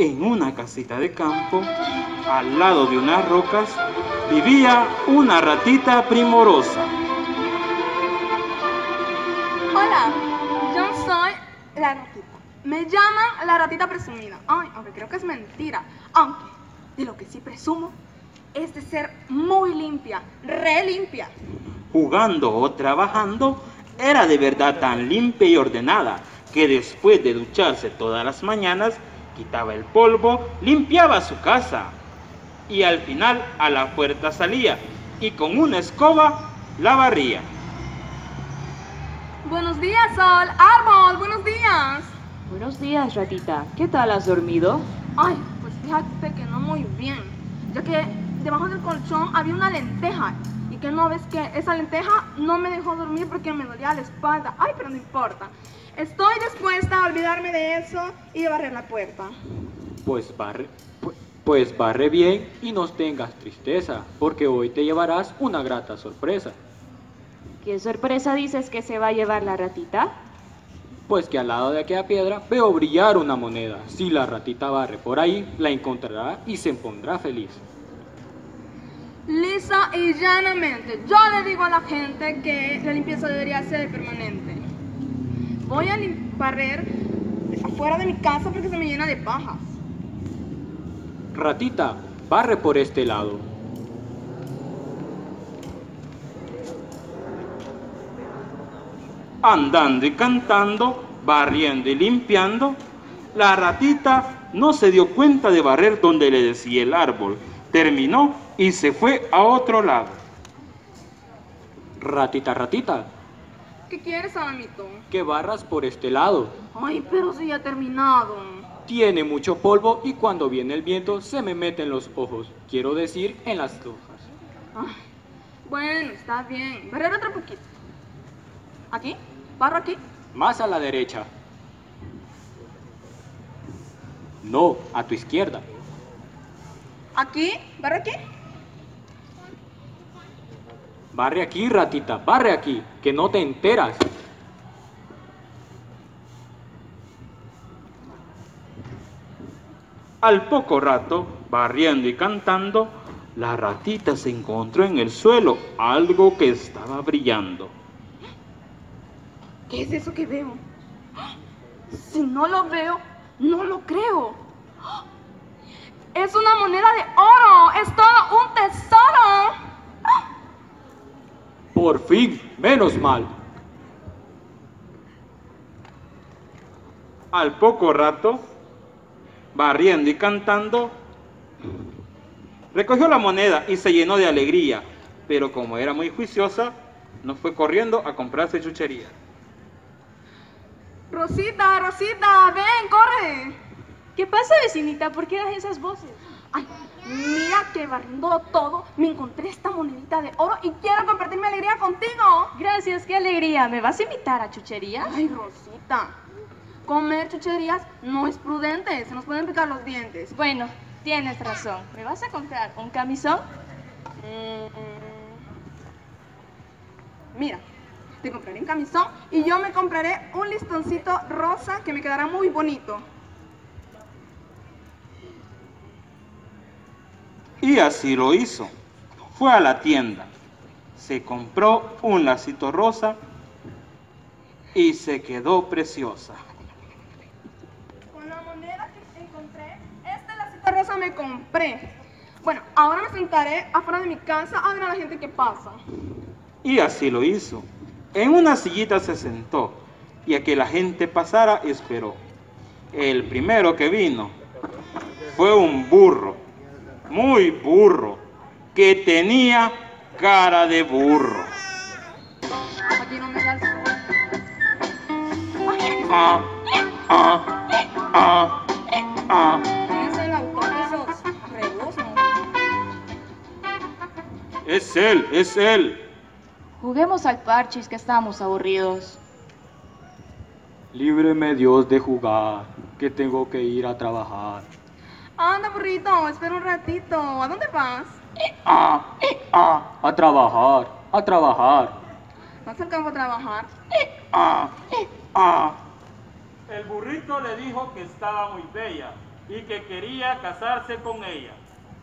En una casita de campo, al lado de unas rocas, vivía una ratita primorosa. Hola, yo soy la ratita. Me llaman la ratita presumida. Ay, aunque creo que es mentira. Aunque de lo que sí presumo es de ser muy limpia, re limpia. Jugando o trabajando, era de verdad tan limpia y ordenada que después de ducharse todas las mañanas, quitaba el polvo, limpiaba su casa y al final a la puerta salía y con una escoba la barría. Buenos días, Sol. Árbol, buenos días. Buenos días, ratita. ¿Qué tal has dormido? Ay, pues fíjate que no muy bien, ya que debajo del colchón había una lenteja. ¿Y que no ves que esa lenteja no me dejó dormir porque me dolía la espalda? Ay, pero no importa. Estoy dispuesta a olvidarme de eso y de barrer la puerta. Pues barre bien y no tengas tristeza, porque hoy te llevarás una grata sorpresa. ¿Qué sorpresa dices que se va a llevar la ratita? Pues que al lado de aquella piedra veo brillar una moneda. Si la ratita barre por ahí, la encontrará y se pondrá feliz. Lisa y llanamente, yo le digo a la gente que la limpieza debería ser permanente. Voy a barrer afuera de mi casa porque se me llena de pajas. Ratita, barre por este lado. Andando y cantando, barriendo y limpiando, la ratita no se dio cuenta de barrer donde le decía el árbol. Terminó y se fue a otro lado. Ratita, ratita, ¿Qué quieres, Adamito? que barras por este lado. Ay, pero si ya he terminado. Tiene mucho polvo y cuando viene el viento se me mete en los ojos. Quiero decir, en las hojas. Ay, bueno, está bien. Barrer otro poquito. ¿Aquí? ¿Barro aquí? Más a la derecha. No, a tu izquierda. ¿Aquí? ¿Barro aquí? Barre aquí, ratita, barre aquí, que no te enteras. Al poco rato, barriendo y cantando, la ratita se encontró en el suelo algo que estaba brillando. ¿Qué es eso que veo? Si no lo veo, no lo creo. Es una moneda de oro. Es todo un tesoro. Por fin, menos mal. Al poco rato, barriendo y cantando, recogió la moneda y se llenó de alegría, pero como era muy juiciosa, no fue corriendo a comprarse chuchería. Rosita, Rosita, ven, corre. ¿Qué pasa, vecinita? ¿Por qué das esas voces? Ay, mira que barriendo todo, me encontré esta monedita de oro y quiero compartir mi alegría contigo. Gracias, qué alegría. ¿Me vas a invitar a chucherías? Ay, Rosita, comer chucherías no es prudente, se nos pueden picar los dientes. Bueno, tienes razón. ¿Me vas a comprar un camisón? Mira, te compraré un camisón y yo me compraré un listoncito rosa que me quedará muy bonito. Y así lo hizo. Fue a la tienda, se compró un lacito rosa y se quedó preciosa. Con la moneda que encontré, este lacito rosa me compré. Bueno, ahora me sentaré afuera de mi casa a ver a la gente que pasa. Y así lo hizo. En una sillita se sentó y a que la gente pasara esperó. El primero que vino fue un burro, muy burro, que tenía cara de burro. Aquí no me da el sol. Ah, ah, ah, ah. ¿Quién es el autor de esos rebuznos? Es él. Juguemos al parchís, que estamos aburridos. Líbreme Dios de jugar, que tengo que ir a trabajar. Anda, burrito, espera un ratito. ¿A dónde vas? A trabajar, a trabajar. ¿Vas al campo a trabajar? El burrito le dijo que estaba muy bella y que quería casarse con ella.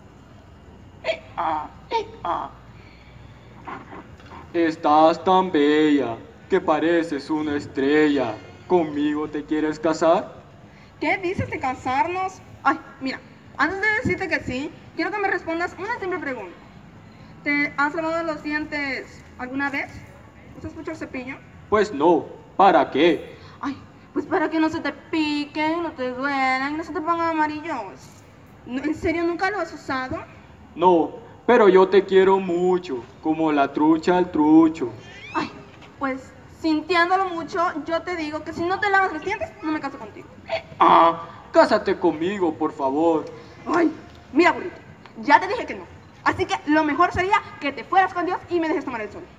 Estás tan bella que pareces una estrella. ¿Conmigo te quieres casar? ¿Qué dices de casarnos? Ay, mira, antes de decirte que sí, quiero que me respondas una simple pregunta. ¿Te has lavado los dientes alguna vez? ¿Usas mucho el cepillo? Pues no. ¿Para qué? Ay, pues para que no se te piquen, no te duelan, no se te pongan amarillos. ¿En serio nunca lo has usado? No, pero yo te quiero mucho, como la trucha al trucho. Ay, pues sintiéndolo mucho, yo te digo que si no te lavas los dientes, no me caso contigo. Cásate conmigo, por favor. Ay, mira, burrito, ya te dije que no. Así que lo mejor sería que te fueras con Dios y me dejes tomar el sol.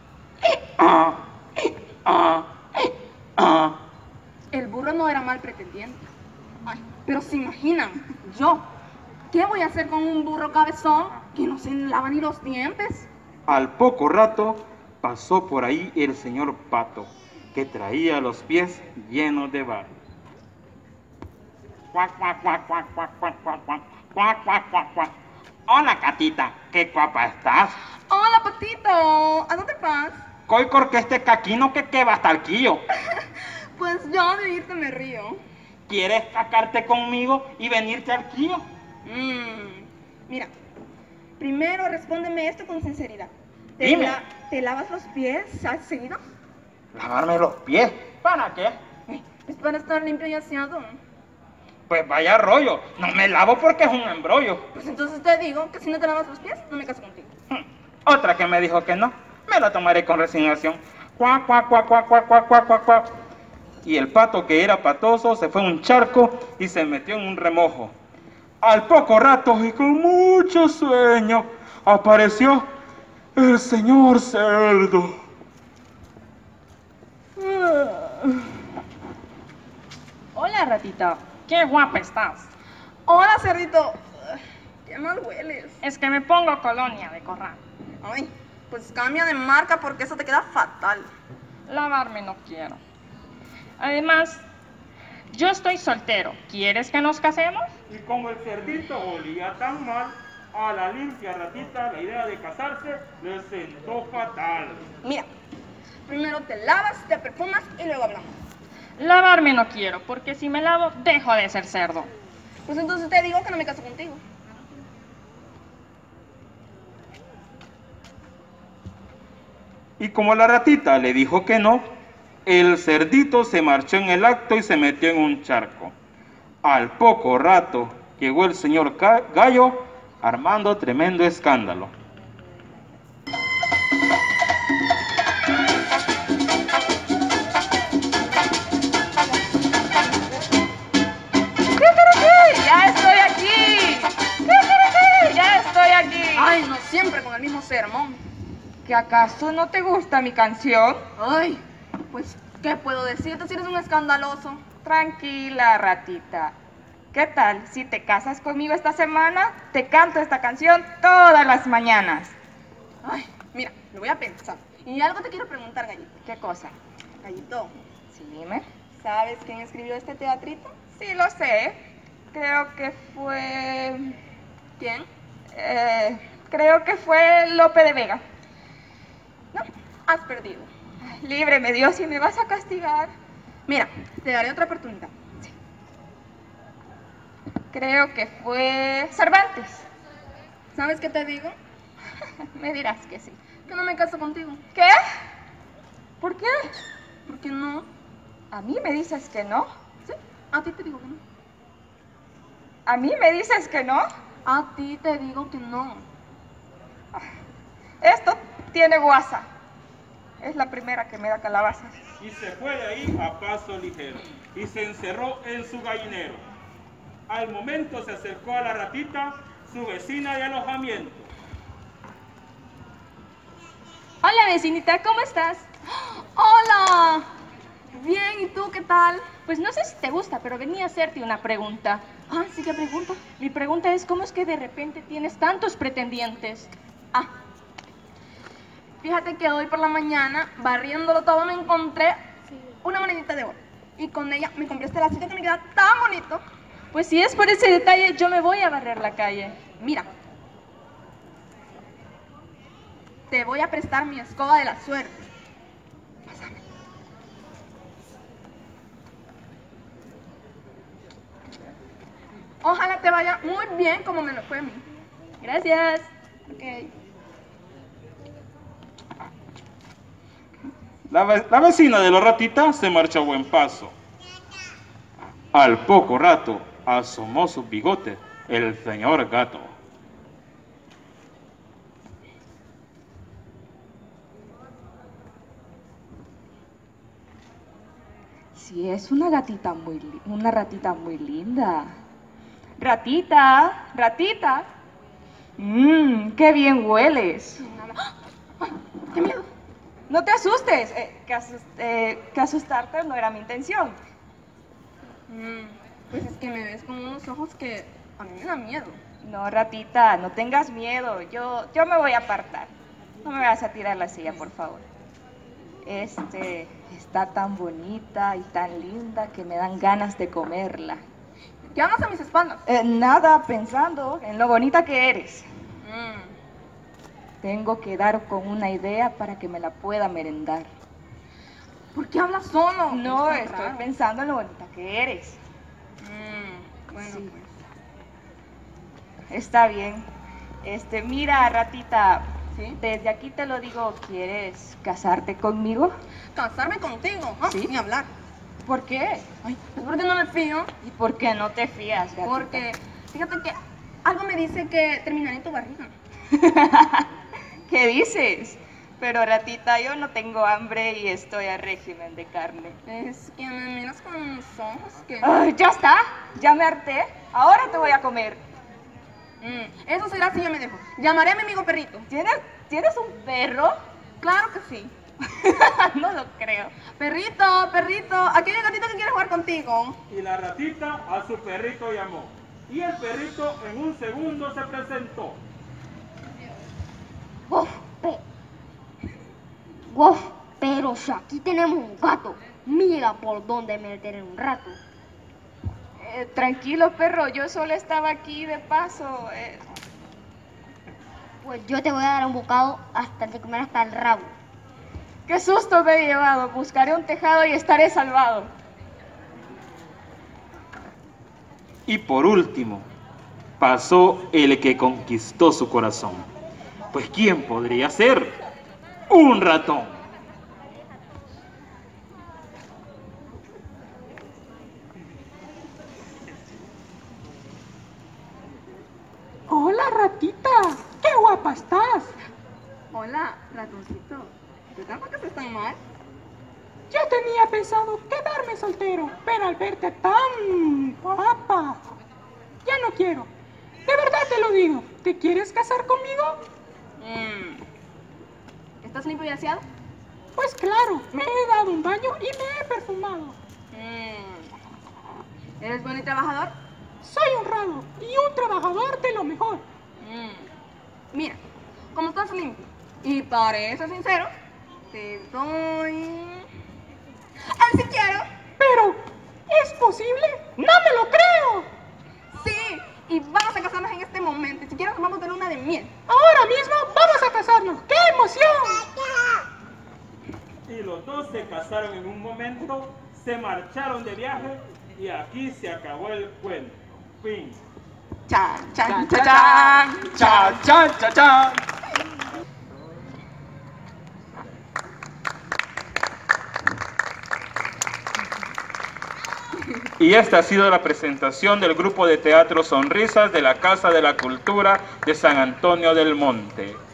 El burro no era mal pretendiente. Ay, pero se imaginan, yo, ¿qué voy a hacer con un burro cabezón que no se lava ni los dientes? Al poco rato pasó por ahí el señor Pato, que traía los pies llenos de barro. Cuac, cuac, cuac, cuac, cuac, cuac, cuac, cuac, cuac, cuac, cuac, cuac. Hola, Catita, qué guapa estás. Hola, Patito, ¿a dónde vas? Coy porque este caquino que va hasta el quillo. Pues yo de irte me río. ¿Quieres cacarte conmigo y venirte al quillo? Mira, primero respóndeme esto con sinceridad. Dime. ¿Te lavas los pies seguido? ¿Lavarme los pies? ¿Para qué? Es para estar limpio y aseado. Pues vaya rollo, no me lavo porque es un embrollo. Pues entonces te digo que si no te lavas los pies, no me caso contigo. Otra que me dijo que no, me la tomaré con resignación. Cuac, cuac, cuac, cuac, cuac, cuac, cuac, cuac, cuac. Y el pato, que era patoso, se fue a un charco y se metió en un remojo. Al poco rato y con mucho sueño apareció el señor cerdo. Hola, ratita. Qué guapa estás. Hola, cerdito. ¿Qué mal hueles? Es que me pongo colonia de corral. Ay, pues cambia de marca porque eso te queda fatal. Lavarme no quiero. Además, yo estoy soltero. ¿Quieres que nos casemos? Y como el cerdito olía tan mal, a la limpia ratita la idea de casarse le sentó fatal. Mira, primero te lavas, te perfumas y luego hablamos. Lavarme no quiero, porque si me lavo, dejo de ser cerdo. Pues entonces te digo que no me caso contigo. Y como la ratita le dijo que no, el cerdito se marchó en el acto y se metió en un charco. Al poco rato llegó el señor Gallo armando tremendo escándalo. ¡Ya estoy aquí! ¡Ya estoy aquí! Ay, no siempre con el mismo sermón. ¿Que acaso no te gusta mi canción? Ay, pues, ¿qué puedo decirte si eres un escandaloso? Tranquila, ratita. ¿Qué tal si te casas conmigo esta semana? Te canto esta canción todas las mañanas. Ay, mira, lo voy a pensar. Y algo te quiero preguntar, Gallito. ¿Qué cosa? Gallito, Sí, dime. ¿sabes quién escribió este teatrito? Sí, lo sé. Creo que fue... ¿Quién? Creo que fue Lope de Vega. No, has perdido. Ay, líbreme, Dios, si me vas a castigar. Mira, te daré otra oportunidad. Creo que fue Cervantes. ¿Sabes qué te digo? Me dirás que sí. Que no me caso contigo. ¿Qué? ¿Por qué? ¿Por qué no? ¿A mí me dices que no? Sí, a ti te digo que no. ¿A mí me dices que no? A ti te digo que no. Esto tiene guasa. Es la primera que me da calabaza. Y se fue de ahí a paso ligero y se encerró en su gallinero. Al momento se acercó a la ratita, su vecina de alojamiento. Hola, vecinita, ¿cómo estás? ¡Hola! Bien, ¿y tú qué tal? Pues no sé si te gusta, pero venía a hacerte una pregunta. Ah, sí, ¿qué pregunta? Mi pregunta es, ¿cómo es que de repente tienes tantos pretendientes? Ah, fíjate que hoy por la mañana, barriéndolo todo, me encontré una monedita de oro. Y con ella me compré este lacito que me queda tan bonito. Pues si es por ese detalle, yo me voy a barrer la calle. Mira, te voy a prestar mi escoba de la suerte. Pásame. Ojalá te vaya muy bien como me lo fue a mí. Gracias. Ok. La vecina de la ratita se marchó a buen paso. Al poco rato asomó su bigote el señor gato. Sí, es una ratita muy linda. Ratita, ratita. Qué bien hueles. ¡Ay, qué miedo! No te asustes, que asustarte no era mi intención. Pues es que me ves con unos ojos que a mí me da miedo. No, ratita, no tengas miedo, yo me voy a apartar. No me vayas a tirar la silla, por favor. Está tan bonita y tan linda que me dan ganas de comerla. ¿Qué hablas a mis espaldas? Nada, pensando en lo bonita que eres. Tengo que dar con una idea para que me la pueda merendar. ¿Por qué hablas solo? No, Está estoy raro. pensando en lo bonita que eres. Bueno, Sí. pues. Está bien. Mira, ratita, ¿Sí? desde aquí te lo digo, ¿quieres casarte conmigo? Casarme contigo. Ah, ¿Sí? Ni hablar. ¿Por qué? Ay, pues porque no me fío. ¿Y por qué no te fías, gatita? Porque, fíjate que algo me dice que terminaré en tu barriga. ¿Qué dices? Pero ratita, yo no tengo hambre y estoy a régimen de carne. Es que me miras con unos ojos que... Ay, ya está, ya me harté. Ahora te voy a comer. Eso será si yo me dejo. Llamaré a mi amigo perrito. ¿Tienes un perro? Claro que sí. No lo creo. Perrito, perrito, aquí hay un gatito que quiere jugar contigo. Y la ratita a su perrito llamó. Y el perrito en un segundo se presentó. Pero si aquí tenemos un gato, mira por dónde meter en un rato. Tranquilo, perro, yo solo estaba aquí de paso. Pues yo te voy a dar un bocado hasta de comer hasta el rabo. Qué susto me he llevado. Buscaré un tejado y estaré salvado. Y por último, pasó el que conquistó su corazón. Pues ¿quién podría ser? ¡Un ratón! Hola, ratita. ¡Qué guapa estás! Hola, ratoncito. ¿Te tampoco están mal? Yo tenía pensado quedarme soltero, pero al verte tan guapa, ya no quiero. De verdad te lo digo. ¿Te quieres casar conmigo? ¿Estás limpio y aseado? Pues claro, me he dado un baño y me he perfumado. ¿Eres bueno y trabajador? Soy honrado y un trabajador de lo mejor. Mira, como estás limpio y parece sincero, te doy... ¡El si quiero! Pero, ¿es posible? ¡No me lo creo! Sí, y vamos a casarnos en este momento. Si quieres, vamos a tener una de miel. Ahora mismo vamos a casarnos. ¡Qué emoción! Y los dos se casaron en un momento, se marcharon de viaje y aquí se acabó el cuento. Fin. Chan, chan, chan, chan. ¡Chan, chan, chan, chan! Y esta ha sido la presentación del grupo de teatro Sonrisas de la Casa de la Cultura de San Antonio del Monte.